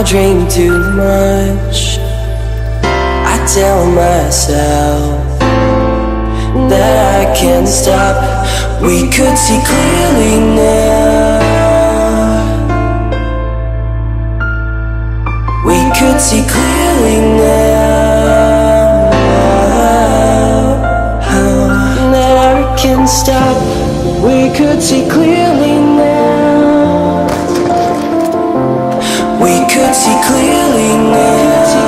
I dream too much. I tell myself that I can't stop. We could see clearly now. We could see clearly now. That I can't stop. We could see clearly now. We could see clearly now.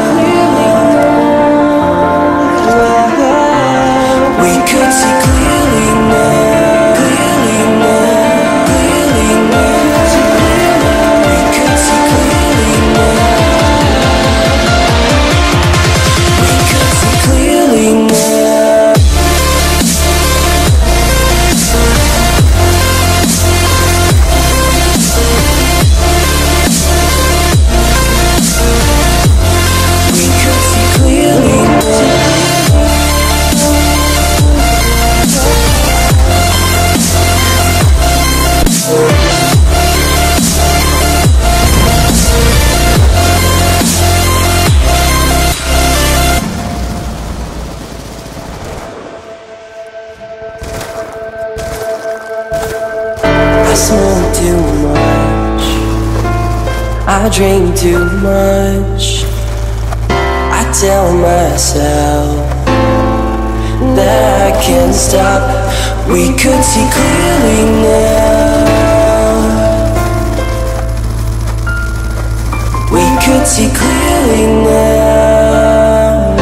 We could see clearly now. Clearly now. Clearly now. We could see clearly now. We could see clearly now. We could see clearly now. I smoke too much. I drink too much. I tell myself that I can't stop. We could see clearly now. We could see clearly now.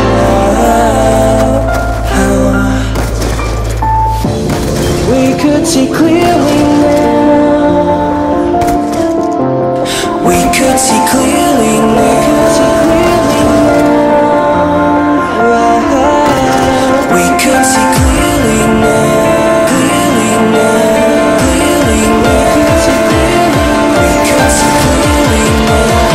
We could see clearly now. We could see clearly now. We could see clearly now. Clearly now. Clearly now. We could see clearly now.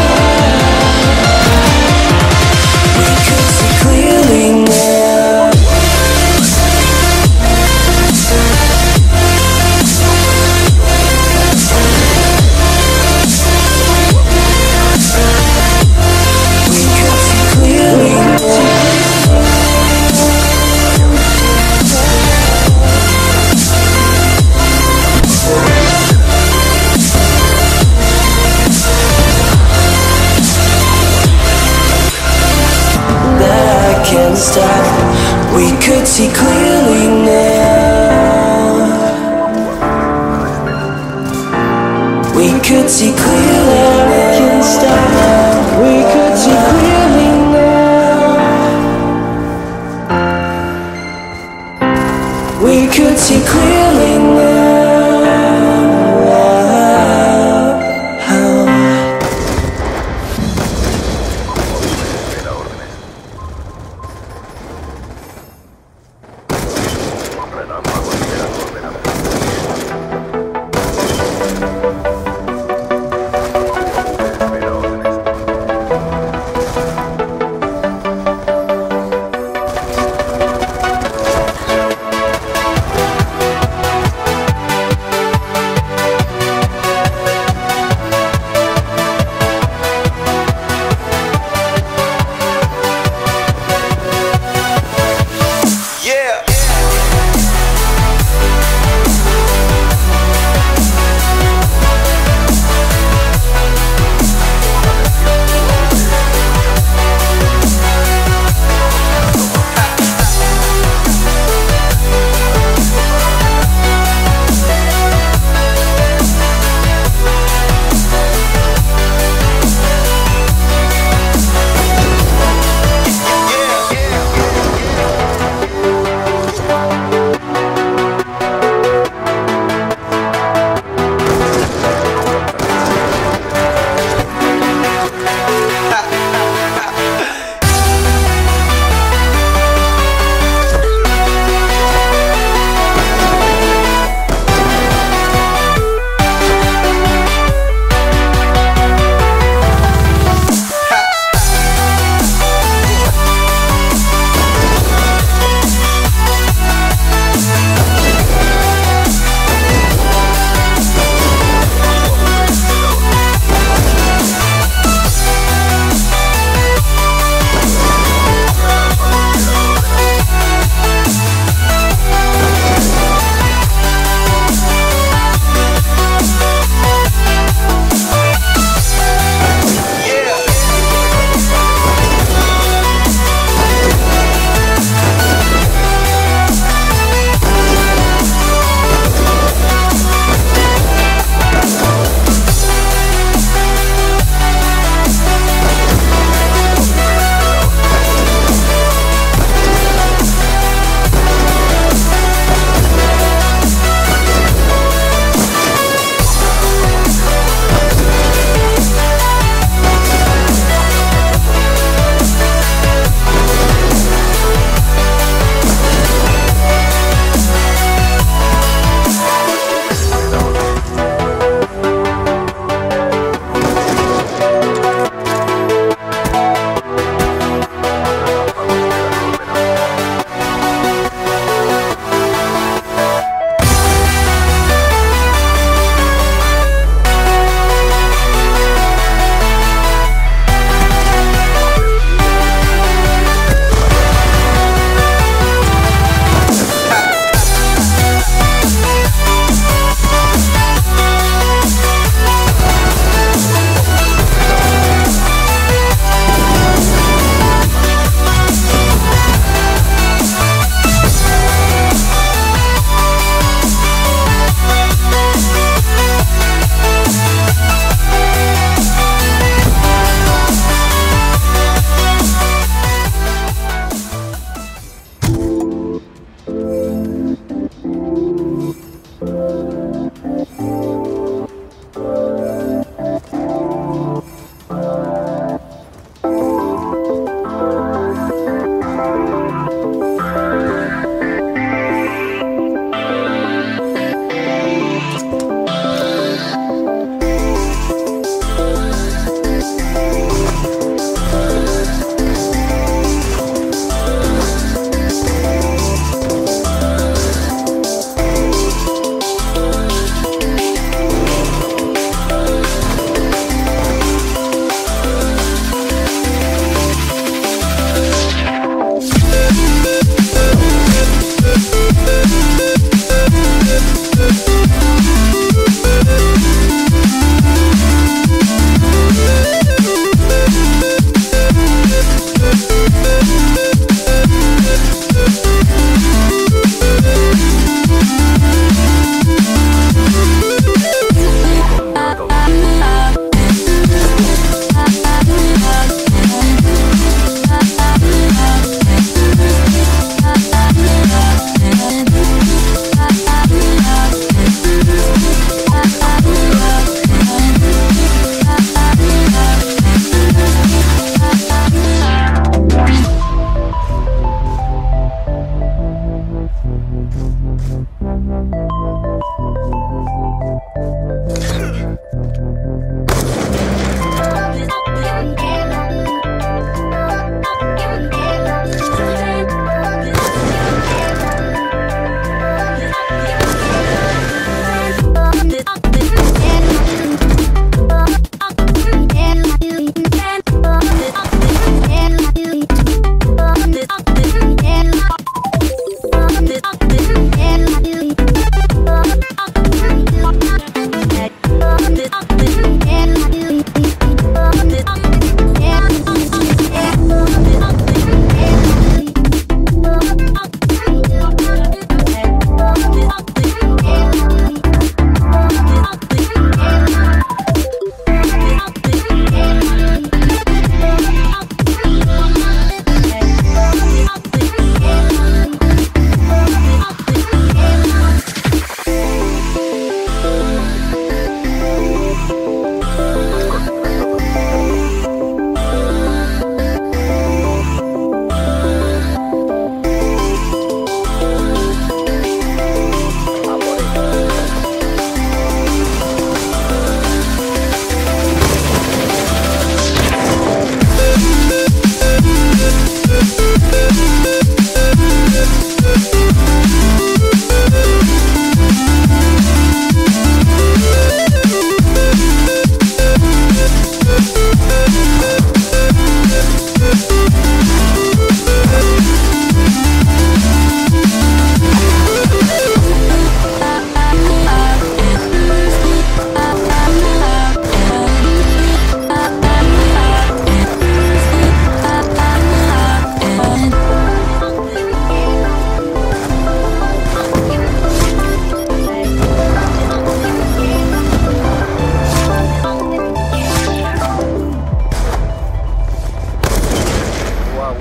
We could see clearly now. We could see clearly now. That I can't stop. We could see clearly now. We could see clearly now. I can't stop. We could see clearly now. We could see clearly now.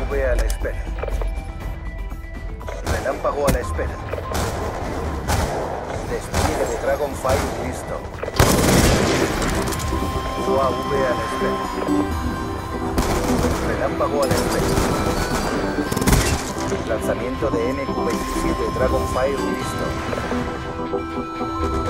UAV a la espera. Relámpago a la espera. Despliegue de Dragonfire listo. UAV a la espera. Relámpago a la espera. Lanzamiento de MQ-27 Dragonfire listo.